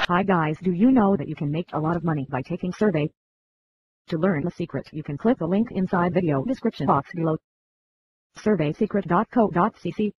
Hi guys, do you know that you can make a lot of money by taking survey? To learn the secret, you can click the link inside video description box below. surveysecret.co.cc